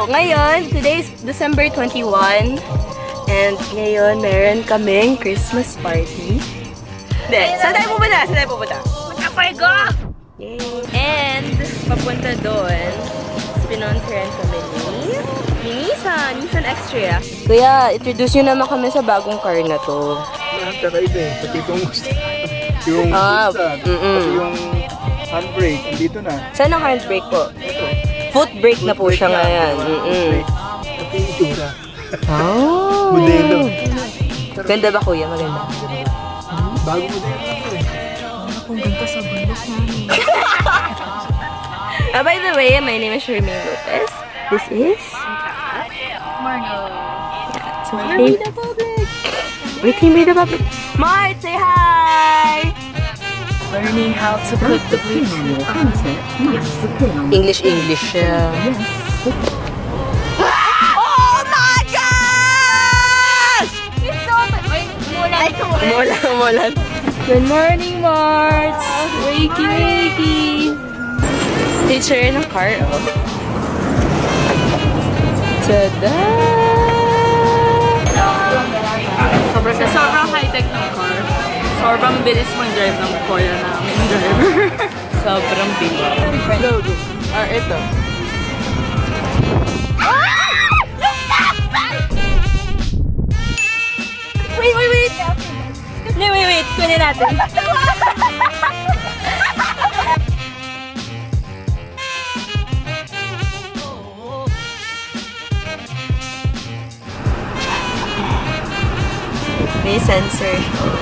ngayon, today is December 21. And ngayon, meron kaming Christmas party. Hindi, saan tayo pupunta? Saan tayo pupunta? Punta Fuego! Yay! And, papunta doon, spinonsoran kami ni Nissan X-Trail. Kuya, introduce nyo naman kami sa bagong car na to. Kakaiba eh. Pati itong yung pati yung handbrake, andito na. Saan ang handbrake po? Ito. Foot brake na po siya ngayon. Pati yung itsura. Oh! Modelo. Ganda ba kuya? Maganda. Bago modelo na po eh. Kung ganda sa bundok namin. By the way, my name is Shermaine Lopez. This is... Marno. Yeah, so we can read the public. Mart, say hi! Learning how to put the bleach. English. Yeah. Oh my gosh! It's so much. Umulan. Good morning, Mart! Wakey! Teacher ng car, oh. Tada! Sobrang high-tech ng car. Sobrang bilis mag-drive ng kuya namin driver. Sobrang bilis. Logo. Ito. Wait. Kunin natin. May sensor.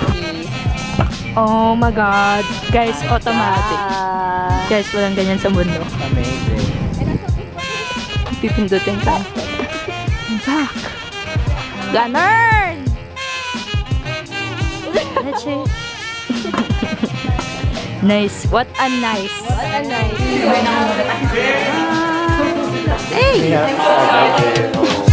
Oh my god. Guys, automatic. Guys, walang ganyan sa mundo. Amazing. Pipindutin ka. Back. Ganun! Nice. What a nice. Hey!